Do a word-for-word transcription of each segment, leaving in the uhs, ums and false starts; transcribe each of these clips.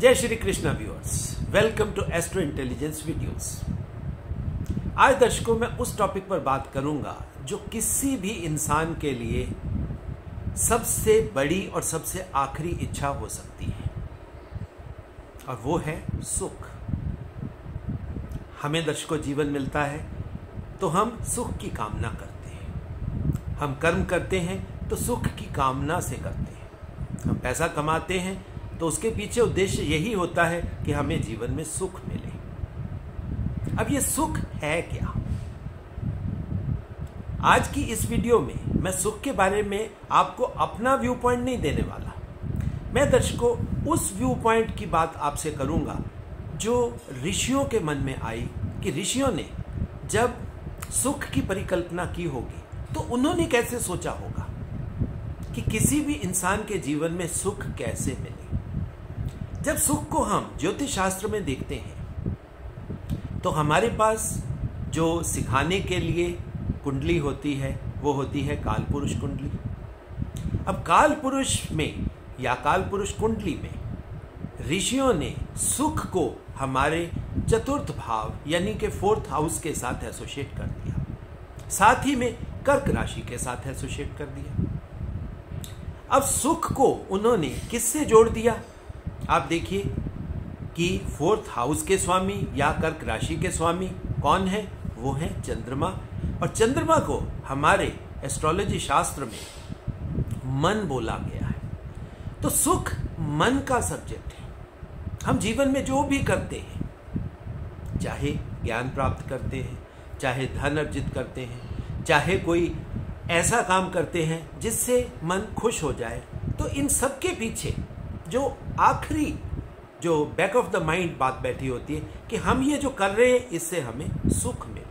जय Shri Krishna viewers, welcome to astro intelligence videos. आज दर्शकों मैं उस टॉपिक पर बात करूंगा जो किसी भी इंसान के लिए सबसे बड़ी और सबसे आखिरी इच्छा हो सकती है, और वो है सुख। हमें दर्शकों जीवन मिलता है तो हम सुख की कामना करते हैं। हम कर्म करते हैं तो सुख की कामना से करते हैं। हम पैसा कमाते हैं तो उसके पीछे उद्देश्य यही होता है कि हमें जीवन में सुख मिले। अब ये सुख है क्या? आज की इस वीडियो में मैं सुख के बारे में आपको अपना व्यू पॉइंट नहीं देने वाला। मैं दर्शकों उस व्यू पॉइंट की बात आपसे करूंगा जो ऋषियों के मन में आई कि ऋषियों ने जब सुख की परिकल्पना की होगी तो उन्होंने कैसे सोचा होगा कि किसी भी इंसान के जीवन में सुख कैसे मिले। जब सुख को हम ज्योतिष शास्त्र में देखते हैं तो हमारे पास जो सिखाने के लिए कुंडली होती है वो होती है काल पुरुष कुंडली। अब काल पुरुष में या काल पुरुष कुंडली में ऋषियों ने सुख को हमारे चतुर्थ भाव यानी कि फोर्थ हाउस के साथ एसोसिएट कर दिया, साथ ही में कर्क राशि के साथ एसोसिएट कर दिया। अब सुख को उन्होंने किससे जोड़ दिया? आप देखिए कि फोर्थ हाउस के स्वामी या कर्क राशि के स्वामी कौन है? वो है चंद्रमा। और चंद्रमा को हमारे एस्ट्रोलॉजी शास्त्र में मन बोला गया है। तो सुख मन का सब्जेक्ट है। हम जीवन में जो भी करते हैं, चाहे ज्ञान प्राप्त करते हैं, चाहे धन अर्जित करते हैं, चाहे कोई ऐसा काम करते हैं जिससे मन खुश हो जाए, तो इन सब के पीछे जो आखिरी जो बैक ऑफ द माइंड बात बैठी होती है कि हम ये जो कर रहे हैं इससे हमें सुख मिले।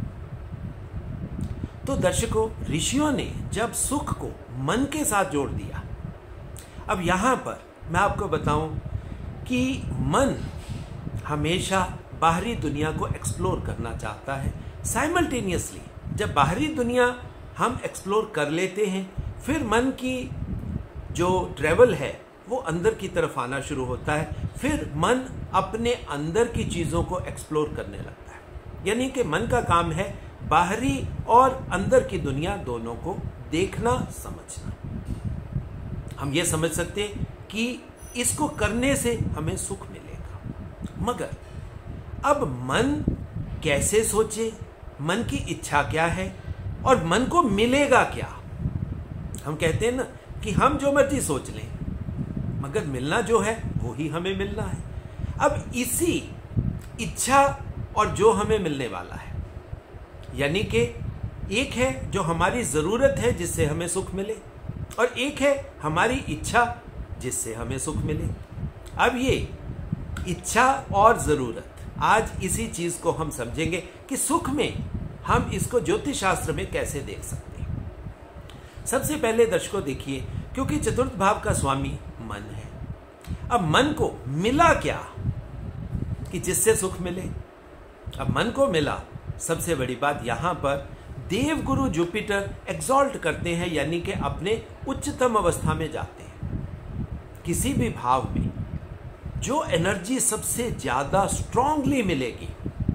तो दर्शकों, ऋषियों ने जब सुख को मन के साथ जोड़ दिया, अब यहां पर मैं आपको बताऊं कि मन हमेशा बाहरी दुनिया को एक्सप्लोर करना चाहता है। साइमल्टेनियसली जब बाहरी दुनिया हम एक्सप्लोर कर लेते हैं, फिर मन की जो ट्रेवल है वो अंदर की तरफ आना शुरू होता है। फिर मन अपने अंदर की चीजों को एक्सप्लोर करने लगता है। यानी कि मन का काम है बाहरी और अंदर की दुनिया दोनों को देखना, समझना। हम ये समझ सकते हैं कि इसको करने से हमें सुख मिलेगा, मगर अब मन कैसे सोचे, मन की इच्छा क्या है और मन को मिलेगा क्या? हम कहते हैं ना कि हम जो मर्जी सोच लें मगर मिलना जो है वो ही हमें मिलना है। अब इसी इच्छा और जो हमें मिलने वाला है, यानी कि एक है जो हमारी जरूरत है जिससे हमें सुख मिले, और एक है हमारी इच्छा जिससे हमें सुख मिले। अब ये इच्छा और जरूरत, आज इसी चीज को हम समझेंगे कि सुख में हम इसको ज्योतिष शास्त्र में कैसे देख सकते हैं। सबसे पहले दर्शकों देखिए, क्योंकि चतुर्थ भाव का स्वामी मन है। अब मन को मिला क्या कि जिससे सुख मिले? अब मन को मिला, सबसे बड़ी बात यहां पर देवगुरु जुपिटर एक्सॉल्ट करते हैं, यानी कि अपने उच्चतम अवस्था में जाते हैं। किसी भी भाव में जो एनर्जी सबसे ज्यादा स्ट्रांगली मिलेगी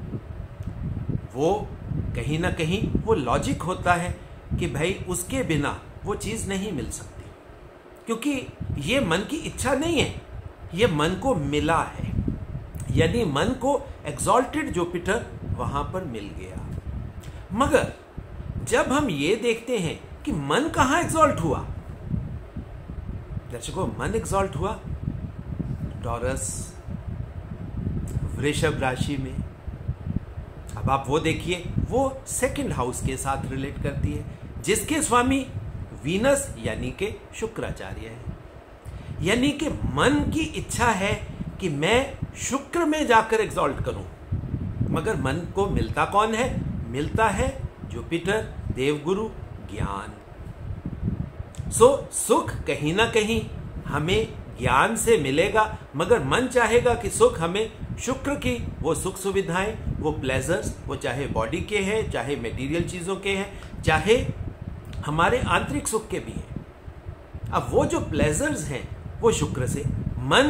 वो कहीं ना कहीं वो लॉजिक होता है कि भाई उसके बिना वो चीज नहीं मिल सकती, क्योंकि ये मन की इच्छा नहीं है, ये मन को मिला है। यानी मन को एक्सॉल्टेड जुपिटर वहां पर मिल गया। मगर जब हम ये देखते हैं कि मन कहां एक्सॉल्ट हुआ, दर्शकों मन एक्सॉल्ट हुआ टॉरस, वृषभ राशि में। अब आप वो देखिए, वो सेकंड हाउस के साथ रिलेट करती है, जिसके स्वामी वीनस यानी कि शुक्राचार्य है। यानी कि मन की इच्छा है कि मैं शुक्र में जाकर एक्सॉल्ट करूं, मगर मन को मिलता कौन है? मिलता है जुपिटर, देवगुरु, ज्ञान। सो सुख कहीं ना कहीं हमें ज्ञान से मिलेगा, मगर मन चाहेगा कि सुख हमें शुक्र की वो सुख सुविधाएं, वो प्लेजर्स, वो चाहे बॉडी के हैं, चाहे मटेरियल चीजों के हैं, चाहे हमारे आंतरिक सुख के भी हैं। अब वो जो प्लेजर्स हैं वो शुक्र से, मन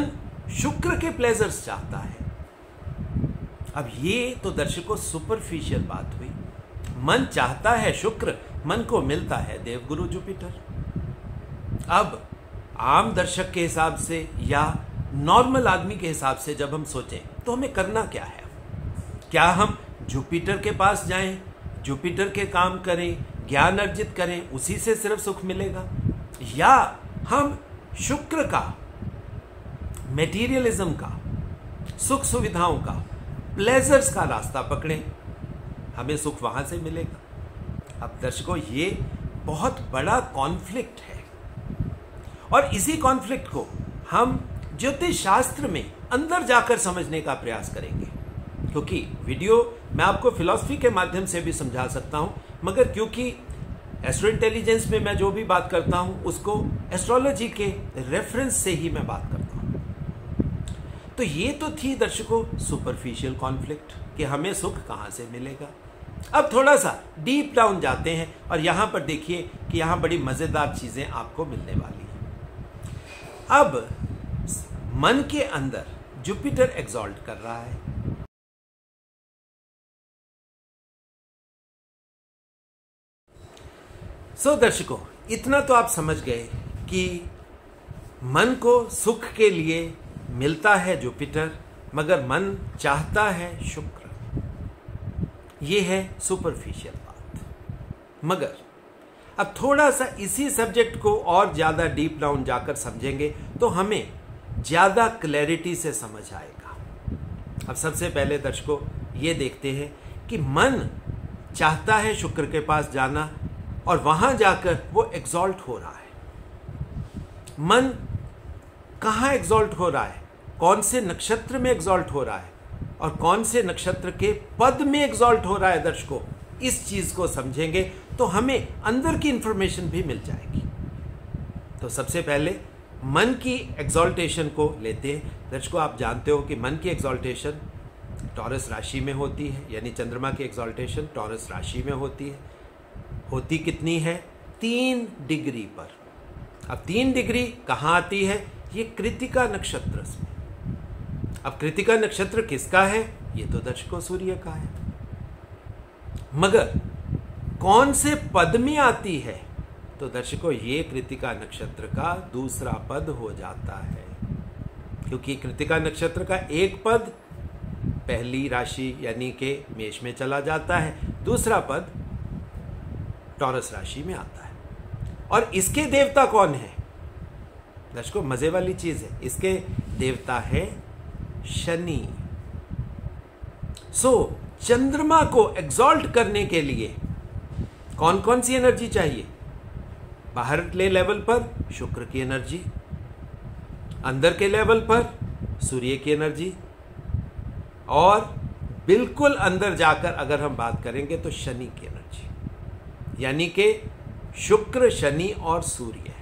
शुक्र के प्लेजर्स चाहता है। अब ये तो दर्शकों सुपरफिशियल बात हुई। मन चाहता है शुक्र, मन को मिलता है देवगुरु जुपिटर। अब आम दर्शक के हिसाब से या नॉर्मल आदमी के हिसाब से जब हम सोचें तो हमें करना क्या है? क्या हम जुपिटर के पास जाएं, जुपिटर के काम करें, ज्ञान अर्जित करें, उसी से सिर्फ सुख मिलेगा? या हम शुक्र का, मेटीरियलिज्म का, सुख सुविधाओं का, प्लेजर्स का रास्ता पकड़ें, हमें सुख वहां से मिलेगा? अब दर्शकों ये बहुत बड़ा कॉन्फ्लिक्ट है और इसी कॉन्फ्लिक्ट को हम ज्योतिष शास्त्र में अंदर जाकर समझने का प्रयास करेंगे, क्योंकि वीडियो मैं आपको फिलॉसफी के माध्यम से भी समझा सकता हूं, मगर क्योंकि एस्ट्रो इंटेलिजेंस में मैं जो भी बात करता हूं उसको एस्ट्रोलॉजी के रेफरेंस से ही मैं बात करता हूं। तो ये तो थी दर्शकों सुपरफिशियल कॉन्फ्लिक्ट कि हमें सुख कहां से मिलेगा। अब थोड़ा सा डीप डाउन जाते हैं और यहां पर देखिए कि यहां बड़ी मजेदार चीजें आपको मिलने वाली हैं। अब मन के अंदर जुपिटर एग्जॉल्ट कर रहा है। सो so, दर्शकों इतना तो आप समझ गए कि मन को सुख के लिए मिलता है जुपिटर, मगर मन चाहता है शुक्र। ये है सुपरफिशियल बात। मगर अब थोड़ा सा इसी सब्जेक्ट को और ज्यादा डीप डाउन जाकर समझेंगे तो हमें ज्यादा क्लैरिटी से समझ आएगा। अब सबसे पहले दर्शकों ये देखते हैं कि मन चाहता है शुक्र के पास जाना और वहां जाकर वो एग्जॉल्ट हो रहा है। मन कहां एग्जॉल्ट हो रहा है, कौन से नक्षत्र में एग्जॉल्ट हो रहा है और कौन से नक्षत्र के पद में एग्जॉल्ट हो रहा है दर्शकों, इस चीज को समझेंगे तो हमें अंदर की इंफॉर्मेशन भी मिल जाएगी। तो सबसे पहले मन की एग्जॉल्टेशन को लेते हैं। दर्शकों आप जानते हो कि मन की एग्जॉल्टेशन टॉरस राशि में होती है, यानी चंद्रमा की एग्जॉल्टेशन टॉरस राशि में होती है। होती कितनी है? तीन डिग्री पर। अब तीन डिग्री कहां आती है? ये कृतिका नक्षत्र से। अब कृतिका नक्षत्र किसका है? ये तो दर्शकों सूर्य का है। मगर कौन से पद में आती है? तो दर्शकों ये कृतिका नक्षत्र का दूसरा पद हो जाता है, क्योंकि कृतिका नक्षत्र का एक पद पहली राशि यानी कि मेष में चला जाता है, दूसरा पद टॉरस राशि में आता है। और इसके देवता कौन है? दर्शकों मजे वाली चीज है, इसके देवता है शनि। सो चंद्रमा को एग्जॉल्ट करने के लिए कौन कौन सी एनर्जी चाहिए? बाहर के लेवल पर शुक्र की एनर्जी, अंदर के लेवल पर सूर्य की एनर्जी, और बिल्कुल अंदर जाकर अगर हम बात करेंगे तो शनि की एनर्जी, यानी कि शुक्र, शनि और सूर्य।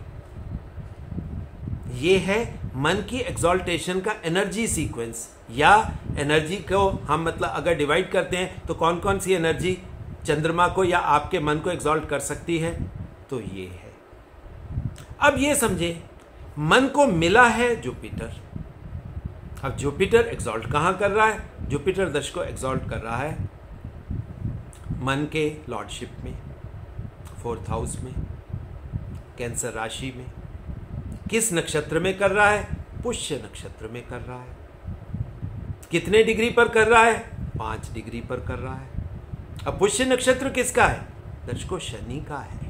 ये है मन की एग्जॉल्टेशन का एनर्जी सीक्वेंस, या एनर्जी को हम मतलब अगर डिवाइड करते हैं तो कौन कौन सी एनर्जी चंद्रमा को या आपके मन को एग्जॉल्ट कर सकती है, तो ये है। अब ये समझे मन को मिला है जुपिटर। अब जुपिटर एग्जॉल्ट कहां कर रहा है? जुपिटर दर्शकों एग्जॉल्ट कर रहा है मन के लॉर्डशिप में, फोर्थ हाउस में, कैंसर राशि में। किस नक्षत्र में कर रहा है? पुष्य नक्षत्र में कर रहा है। कितने डिग्री पर कर रहा है? पांच डिग्री पर कर रहा है। अब पुष्य नक्षत्र किसका है? दर्शकों शनि का है।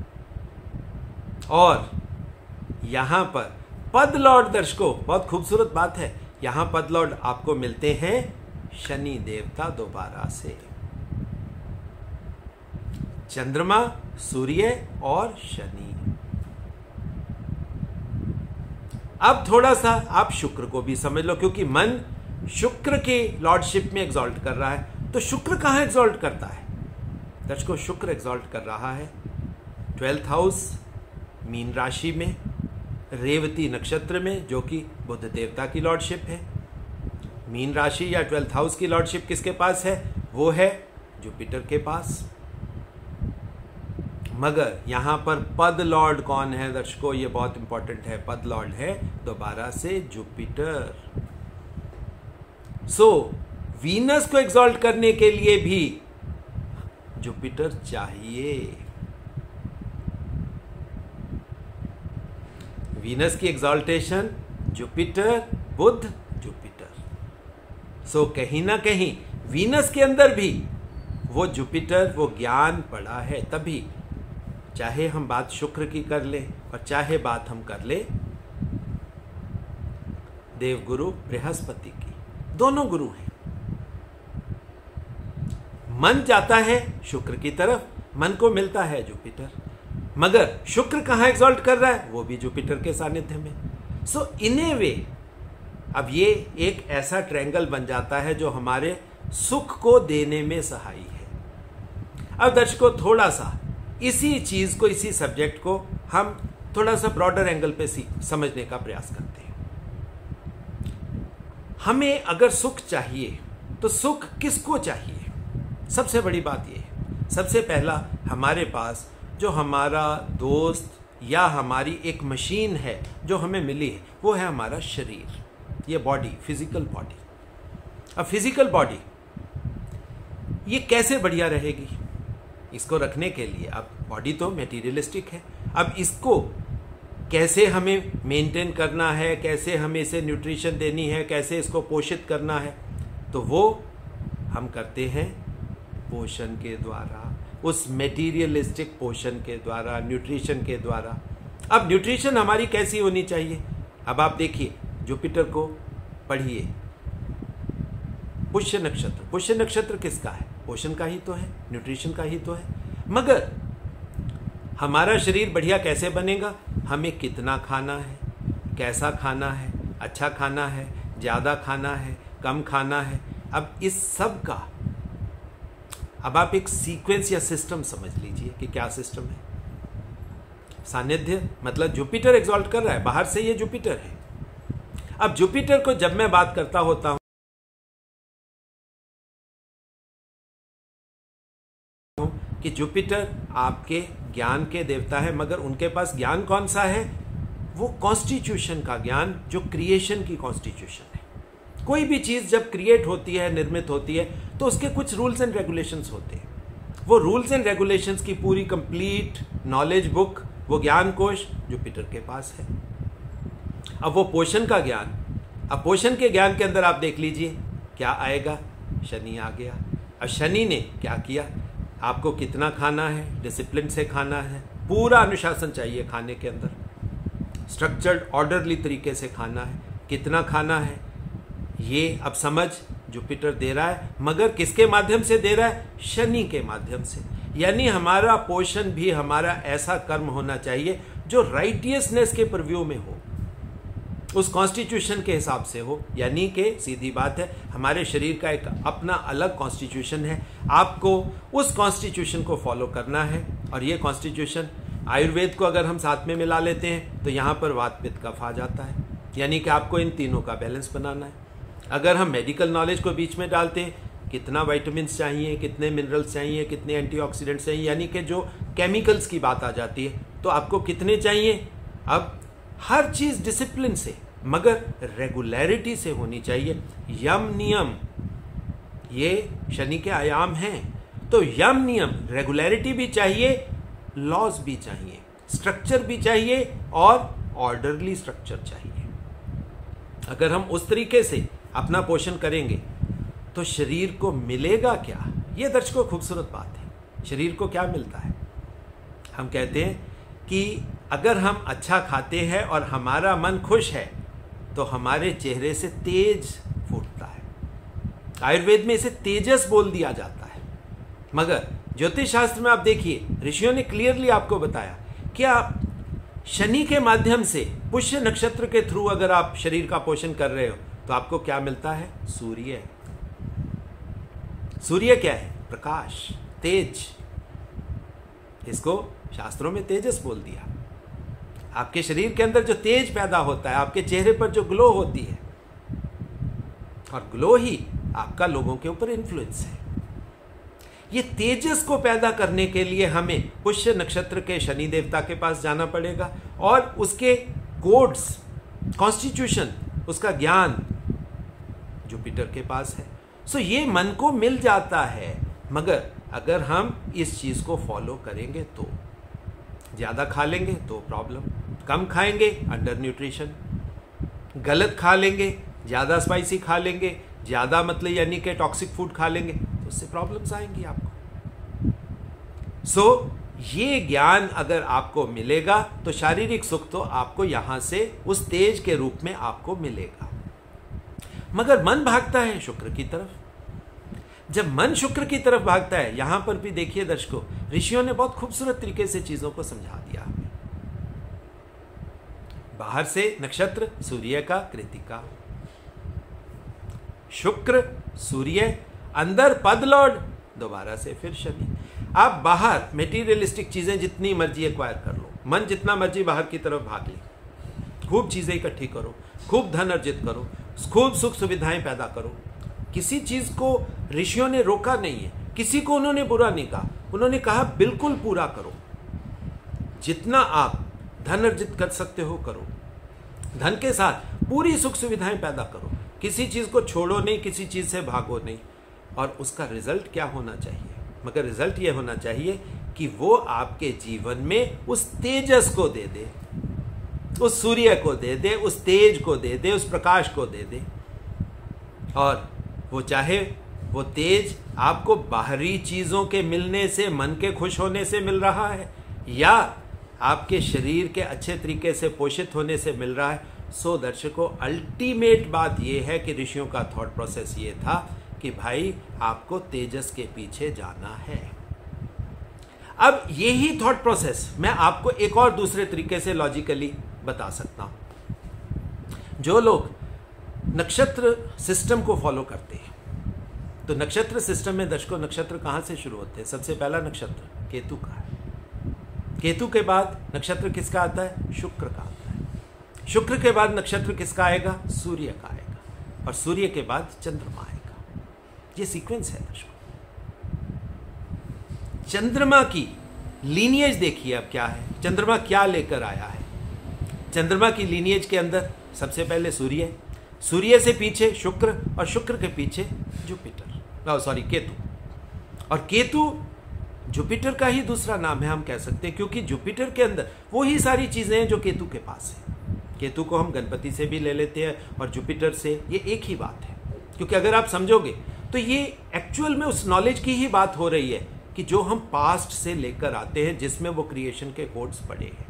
और यहां पर पद लॉर्ड दर्शकों, बहुत खूबसूरत बात है, यहां पद लॉर्ड आपको मिलते हैं शनि देवता दोबारा से। चंद्रमा, सूर्य और शनि। अब थोड़ा सा आप शुक्र को भी समझ लो, क्योंकि मन शुक्र के लॉर्डशिप में एग्जॉल्ट कर रहा है। तो शुक्र कहां एग्जॉल्ट करता है? दर्शकों शुक्र एग्जॉल्ट कर रहा है ट्वेल्थ हाउस मीन राशि में, रेवती नक्षत्र में, जो कि बुध देवता की लॉर्डशिप है। मीन राशि या ट्वेल्थ हाउस की लॉर्डशिप किसके पास है? वो है जुपिटर के पास। मगर यहां पर पद लॉर्ड कौन है दर्शकों? ये बहुत इंपॉर्टेंट है। पद लॉर्ड है दोबारा से जुपिटर। सो वीनस को एग्जॉल्ट करने के लिए भी जुपिटर चाहिए। वीनस की exaltation Jupiter, Budh, Jupiter. So कहीं ना कहीं वीनस के अंदर भी वो जुपिटर, वो ज्ञान पड़ा है। तभी चाहे हम बात शुक्र की कर ले और चाहे बात हम कर ले देवगुरु बृहस्पति की, दोनों गुरु हैं। मन जाता है शुक्र की तरफ, मन को मिलता है जुपिटर, मगर शुक्र कहां एग्जॉल्ट कर रहा है? वो भी जुपिटर के सानिध्य में। सो इन ए वे अब ये एक ऐसा ट्रायंगल बन जाता है जो हमारे सुख को देने में सहायी है। अब दर्शकों, थोड़ा सा इसी चीज को, इसी सब्जेक्ट को हम थोड़ा सा ब्रॉडर एंगल पे समझने का प्रयास करते हैं। हमें अगर सुख चाहिए तो सुख किसको चाहिए? सबसे बड़ी बात यह है, सबसे पहला हमारे पास जो हमारा दोस्त या हमारी एक मशीन है जो हमें मिली है, वो है हमारा शरीर, ये बॉडी, फिजिकल बॉडी। अब फिजिकल बॉडी ये कैसे बढ़िया रहेगी? इसको रखने के लिए, अब बॉडी तो मटेरियलिस्टिक है, अब इसको कैसे हमें मेंटेन करना है, कैसे हमें इसे न्यूट्रिशन देनी है, कैसे इसको पोषित करना है, तो वो हम करते हैं पोषण के द्वारा, उस मटेरियलिस्टिक पोषण के द्वारा, न्यूट्रिशन के द्वारा। अब न्यूट्रिशन हमारी कैसी होनी चाहिए? अब आप देखिए, जुपिटर को पढ़िए, पुष्य नक्षत्र, पुष्य नक्षत्र किसका है? पोषण का ही तो है, न्यूट्रिशन का ही तो है। मगर हमारा शरीर बढ़िया कैसे बनेगा? हमें कितना खाना है, कैसा खाना है, अच्छा खाना है, ज्यादा खाना है, कम खाना है। अब इस सब का अब आप एक सीक्वेंस या सिस्टम समझ लीजिए कि क्या सिस्टम है। सानिध्य मतलब जुपिटर एग्जॉल्ट कर रहा है, बाहर से ये जुपिटर है। अब जुपिटर को जब मैं बात करता होता हूं कि जुपिटर आपके ज्ञान के देवता है, मगर उनके पास ज्ञान कौन सा है? वो कॉन्स्टिट्यूशन का ज्ञान, जो क्रिएशन की कॉन्स्टिट्यूशन है। कोई भी चीज जब क्रिएट होती है, निर्मित होती है, तो उसके कुछ रूल्स एंड रेगुलेशंस होते हैं। वो रूल्स एंड रेगुलेशंस की पूरी कंप्लीट नॉलेज बुक, वो ज्ञान कोश जुपिटर के पास है। अब वो पोषण का ज्ञान, अब पोषण के ज्ञान के अंदर आप देख लीजिए क्या आएगा? शनि आ गया। अब शनि ने क्या किया? आपको कितना खाना है, डिसिप्लिन से खाना है, पूरा अनुशासन चाहिए खाने के अंदर, स्ट्रक्चर्ड ऑर्डरली तरीके से खाना है, कितना खाना है ये अब समझ जुपिटर दे रहा है। मगर किसके माध्यम से दे रहा है? शनि के माध्यम से। यानी हमारा पोषण भी हमारा ऐसा कर्म होना चाहिए जो राइटियसनेस के परव्यू में हो, उस कॉन्स्टिट्यूशन के हिसाब से हो। यानी कि सीधी बात है, हमारे शरीर का एक अपना अलग कॉन्स्टिट्यूशन है, आपको उस कॉन्स्टिट्यूशन को फॉलो करना है। और ये कॉन्स्टिट्यूशन आयुर्वेद को अगर हम साथ में मिला लेते हैं तो यहाँ पर वात पित्त कफ आ जाता है। यानी कि आपको इन तीनों का बैलेंस बनाना है। अगर हम मेडिकल नॉलेज को बीच में डालते हैं, कितना विटामिन चाहिए, कितने मिनरल्स चाहिए, कितने एंटीऑक्सीडेंट्स चाहिए, यानी कि जो केमिकल्स की बात आ जाती है, तो आपको कितने चाहिए? अब हर चीज डिसिप्लिन से मगर रेगुलरिटी से होनी चाहिए। यम नियम ये शनि के आयाम हैं, तो यम नियम, रेगुलरिटी भी चाहिए, लॉज भी चाहिए, स्ट्रक्चर भी चाहिए और ऑर्डरली स्ट्रक्चर चाहिए। अगर हम उस तरीके से अपना पोषण करेंगे तो शरीर को मिलेगा क्या? यह दर्शकों खूबसूरत बात है। शरीर को क्या मिलता है? हम कहते हैं कि अगर हम अच्छा खाते हैं और हमारा मन खुश है तो हमारे चेहरे से तेज फूटता है। आयुर्वेद में इसे तेजस बोल दिया जाता है। मगर ज्योतिष शास्त्र में आप देखिए, ऋषियों ने क्लियरली आपको बताया कि आप शनि के माध्यम से पुष्य नक्षत्र के थ्रू अगर आप शरीर का पोषण कर रहे हो तो आपको क्या मिलता है? सूर्य। सूर्य क्या है? प्रकाश, तेज। इसको शास्त्रों में तेजस बोल दिया। आपके शरीर के अंदर जो तेज पैदा होता है, आपके चेहरे पर जो ग्लो होती है, और ग्लो ही आपका लोगों के ऊपर इन्फ्लुएंस है। ये तेजस को पैदा करने के लिए हमें पुष्य नक्षत्र के शनि देवता के पास जाना पड़ेगा और उसके कोड्स, कॉन्स्टिट्यूशन, उसका ज्ञान जुपिटर के पास है। सो ये मन को मिल जाता है, मगर अगर हम इस चीज को फॉलो करेंगे तो ज्यादा खा लेंगे तो प्रॉब्लम, कम खाएंगे अंडर न्यूट्रिशन, गलत खा लेंगे, ज्यादा स्पाइसी खा लेंगे, ज्यादा मतलब यानी कि टॉक्सिक फूड खा लेंगे तो उससे प्रॉब्लम्स आएंगी आपको। सो so, ये ज्ञान अगर आपको मिलेगा तो शारीरिक सुख तो आपको यहां से उस तेज के रूप में आपको मिलेगा। मगर मन भागता है शुक्र की तरफ। जब मन शुक्र की तरफ भागता है, यहां पर भी देखिए दर्शकों, ऋषियों ने बहुत खूबसूरत तरीके से चीजों को समझा दिया। बाहर से नक्षत्र सूर्य का कृतिका, शुक्र सूर्य, अंदर पद लॉर्ड, दोबारा से फिर शनि। आप बाहर मेटीरियलिस्टिक चीजें जितनी मर्जी एक्वायर कर लो, मन जितना मर्जी बाहर की तरफ भाग ले, खूब चीजें इकट्ठी करो, खूब धन अर्जित करो, खूब सुख सुविधाएं पैदा करो। किसी चीज को ऋषियों ने रोका नहीं है, किसी को उन्होंने बुरा नहीं कहा, उन्होंने कहा बिल्कुल पूरा करो, जितना आप धन अर्जित कर सकते हो करो, धन के साथ पूरी सुख सुविधाएं पैदा करो, किसी चीज को छोड़ो नहीं, किसी चीज से भागो नहीं। और उसका रिजल्ट क्या होना चाहिए? मगर रिजल्ट यह होना चाहिए कि वो आपके जीवन में उस तेजस को दे दे, उस सूर्य को दे दे, उस तेज को दे दे, उस प्रकाश को दे दे। और वो चाहे वो तेज आपको बाहरी चीजों के मिलने से, मन के खुश होने से मिल रहा है, या आपके शरीर के अच्छे तरीके से पोषित होने से मिल रहा है। सो दर्शकों, अल्टीमेट बात यह है कि ऋषियों का थॉट प्रोसेस ये था कि भाई आपको तेजस के पीछे जाना है। अब यही थॉट प्रोसेस मैं आपको एक और दूसरे तरीके से लॉजिकली बता सकता हूं। जो लोग नक्षत्र सिस्टम को फॉलो करते हैं, तो नक्षत्र सिस्टम में दर्शकों नक्षत्र कहां से शुरू होते हैं? सबसे पहला नक्षत्र केतु का है, केतु के बाद नक्षत्र किसका आता है? शुक्र का आता है, शुक्र के बाद नक्षत्र किसका आएगा? सूर्य का आएगा, और सूर्य के बाद चंद्रमा आएगा। ये सीक्वेंस है दर्शकों। चंद्रमा की लीनिएज देखिए अब क्या है, चंद्रमा क्या लेकर आया है। चंद्रमा की लीनिएज के अंदर सबसे पहले सूर्य, सूर्य से पीछे शुक्र, और शुक्र के पीछे जुपिटर, सॉरी केतु। और केतु जुपिटर का ही दूसरा नाम है, हम कह सकते हैं, क्योंकि जुपिटर के अंदर वो ही सारी चीजें हैं जो केतु के पास है। केतु को हम गणपति से भी ले लेते हैं और जुपिटर से, ये एक ही बात है। क्योंकि अगर आप समझोगे तो ये एक्चुअल में उस नॉलेज की ही बात हो रही है कि जो हम पास्ट से लेकर आते हैं, जिसमें वो क्रिएशन के कोड्स पड़े हैं।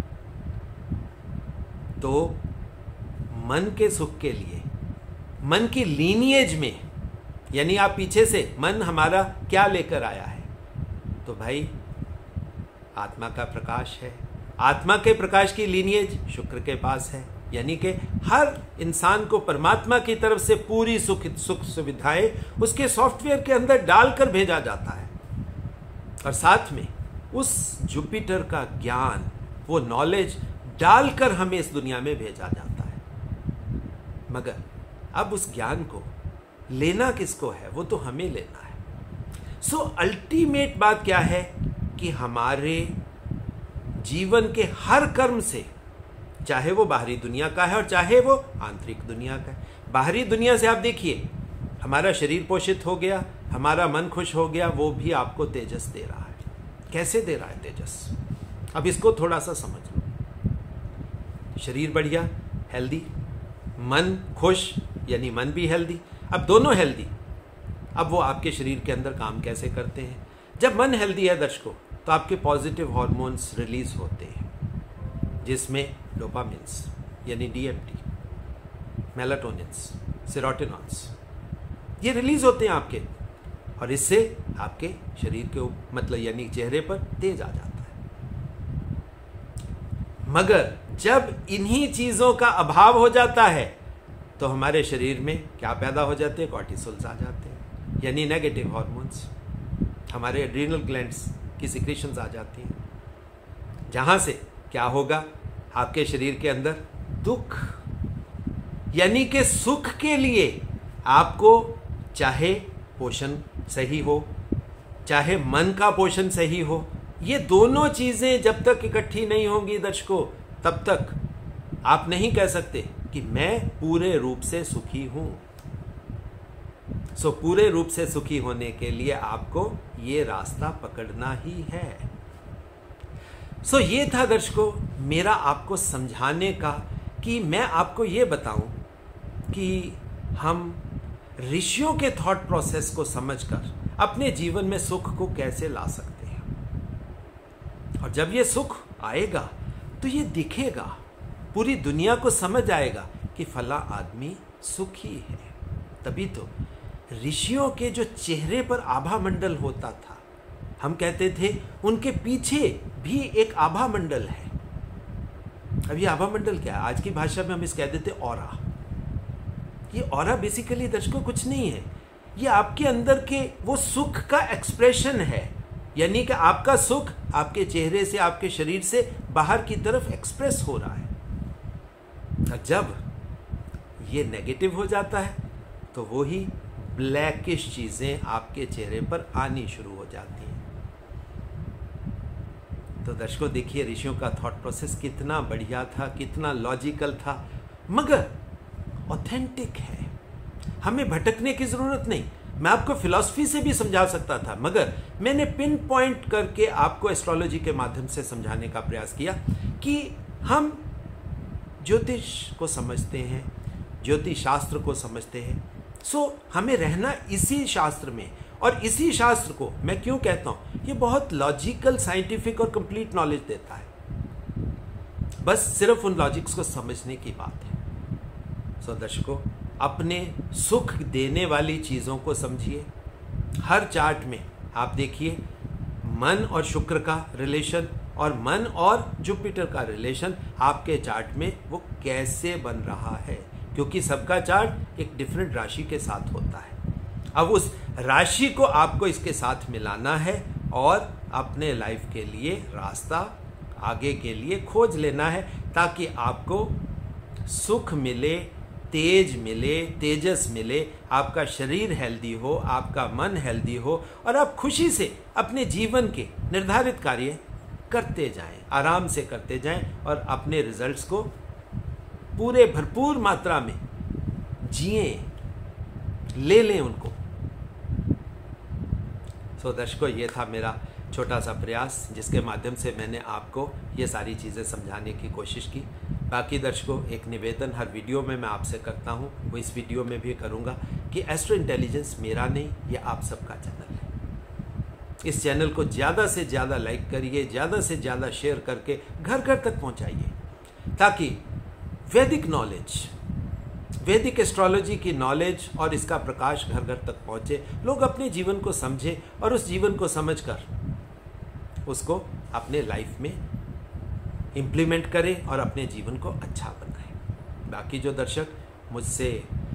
तो मन के सुख के लिए, मन की लीनिएज में, यानी आप पीछे से मन हमारा क्या लेकर आया है, तो भाई आत्मा का प्रकाश है। आत्मा के प्रकाश की लीनिएज शुक्र के पास है, यानी कि हर इंसान को परमात्मा की तरफ से पूरी सुख सुख सुविधाएं उसके सॉफ्टवेयर के अंदर डालकर भेजा जाता है। और साथ में उस जुपिटर का ज्ञान, वो नॉलेज डालकर हमें इस दुनिया में भेजा जाता है। मगर अब उस ज्ञान को लेना किसको है? वो तो हमें लेना है। सो अल्टीमेट बात क्या है कि हमारे जीवन के हर कर्म से, चाहे वो बाहरी दुनिया का है और चाहे वो आंतरिक दुनिया का है। बाहरी दुनिया से आप देखिए, हमारा शरीर पोषित हो गया, हमारा मन खुश हो गया, वो भी आपको तेजस दे रहा है। कैसे दे रहा है तेजस? अब इसको थोड़ा सा समझ लो। शरीर बढ़िया, हेल्दी, मन खुश, यानी मन भी हेल्दी। अब दोनों हेल्दी, अब वो आपके शरीर के अंदर काम कैसे करते हैं? जब मन हेल्दी है दर्शकों, तो आपके पॉजिटिव हार्मोन्स रिलीज होते हैं, जिसमें डोपामिन्स यानी डीएमटी, मेलाटोनिन्स, सेरोटोनिन्स, ये रिलीज होते हैं आपके, और इससे आपके शरीर के मतलब यानी चेहरे पर तेज आ जाता है। मगर जब इन्हीं चीजों का अभाव हो जाता है तो हमारे शरीर में क्या पैदा हो जाते हैं? कॉर्टिसोल्स आ जाते हैं, यानी नेगेटिव हार्मोन्स। हमारे एड्रीनल ग्लैंड्स की सिक्रीशंस आ जाती हैं, जहां से क्या होगा? आपके शरीर के अंदर दुख, यानी कि सुख के लिए आपको चाहे पोषण सही हो, चाहे मन का पोषण सही हो, ये दोनों चीजें जब तक इकट्ठी नहीं होंगी दर्शकों, तब तक आप नहीं कह सकते कि मैं पूरे रूप से सुखी हूं। सो पूरे रूप से सुखी होने के लिए आपको ये रास्ता पकड़ना ही है। सो ये था दर्शकों मेरा आपको समझाने का कि मैं आपको ये बताऊं कि हम ऋषियों के थॉट प्रोसेस को समझकर अपने जीवन में सुख को कैसे ला सकते हैं। और जब ये सुख आएगा तो ये दिखेगा, पूरी दुनिया को समझ आएगा कि फला आदमी सुखी है। तभी तो ऋषियों के जो चेहरे पर आभा मंडल होता था, हम कहते थे उनके पीछे भी एक आभा मंडल है। अब ये आभा मंडल क्या है? आज की भाषा में हम इस कह देते ऑरा। ये ऑरा बेसिकली दर्शकों कुछ नहीं है, ये आपके अंदर के वो सुख का एक्सप्रेशन है। यानी कि आपका सुख आपके चेहरे से, आपके शरीर से बाहर की तरफ एक्सप्रेस हो रहा है। जब ये नेगेटिव हो जाता है तो वो ही ब्लैकिश चीजें आपके चेहरे पर आनी शुरू हो जाती हैं। तो दर्शकों देखिए ऋषियों का थॉट प्रोसेस कितना बढ़िया था, कितना लॉजिकल था, मगर ऑथेंटिक है। हमें भटकने की जरूरत नहीं। मैं आपको फिलॉसफी से भी समझा सकता था, मगर मैंने पिन पॉइंट करके आपको एस्ट्रोलॉजी के माध्यम से समझाने का प्रयास किया कि हम ज्योतिष को समझते हैं, ज्योतिष शास्त्र को समझते हैं। सो हमें रहना इसी शास्त्र में, और इसी शास्त्र को मैं क्यों कहता हूं, ये बहुत लॉजिकल, साइंटिफिक और कंप्लीट नॉलेज देता है। बस सिर्फ उन लॉजिक्स को समझने की बात है। सो दर्शकों अपने सुख देने वाली चीजों को समझिए। हर चार्ट में आप देखिए मन और शुक्र का रिलेशन और मन और जुपिटर का रिलेशन आपके चार्ट में वो कैसे बन रहा है, क्योंकि सबका चार्ट एक डिफरेंट राशि के साथ होता है। अब उस राशि को आपको इसके साथ मिलाना है और अपने लाइफ के लिए रास्ता आगे के लिए खोज लेना है, ताकि आपको सुख मिले, तेज मिले, तेजस मिले, आपका शरीर हेल्दी हो, आपका मन हेल्दी हो और आप खुशी से अपने जीवन के निर्धारित कार्य करते जाएं, आराम से करते जाएं और अपने रिजल्ट्स को पूरे भरपूर मात्रा में जिए, ले लें उनको। सो दर्शकों ये था मेरा छोटा सा प्रयास, जिसके माध्यम से मैंने आपको ये सारी चीज़ें समझाने की कोशिश की। बाकी दर्शकों एक निवेदन हर वीडियो में मैं आपसे करता हूँ, वो इस वीडियो में भी करूँगा कि एस्ट्रो इंटेलिजेंस मेरा नहीं, ये आप सबका चैनल है। इस चैनल को ज़्यादा से ज़्यादा लाइक करिए, ज़्यादा से ज़्यादा शेयर करके घर घर तक पहुँचाइए, ताकि वैदिक नॉलेज, वैदिक एस्ट्रोलॉजी की नॉलेज और इसका प्रकाश घर घर तक पहुँचे, लोग अपने जीवन को समझें और उस जीवन को समझकर उसको अपने लाइफ में इम्प्लीमेंट करें और अपने जीवन को अच्छा बनाएं। बाकी जो दर्शक मुझसे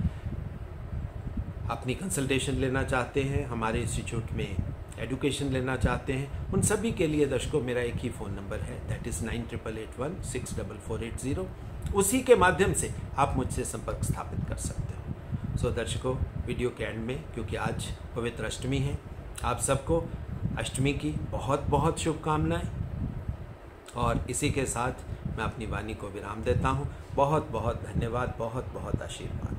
अपनी कंसल्टेशन लेना चाहते हैं, हमारे इंस्टीट्यूट में एजुकेशन लेना चाहते हैं, उन सभी के लिए दर्शकों मेरा एक ही फ़ोन नंबर है, that is nine triple eight one six double four eight zero. उसी के माध्यम से आप मुझसे संपर्क स्थापित कर सकते हो। सो दर्शकों वीडियो के एंड में, क्योंकि आज पवित्र अष्टमी है, आप सबको अष्टमी की बहुत बहुत शुभकामनाएं, और इसी के साथ मैं अपनी वाणी को विराम देता हूँ। बहुत बहुत धन्यवाद, बहुत बहुत आशीर्वाद।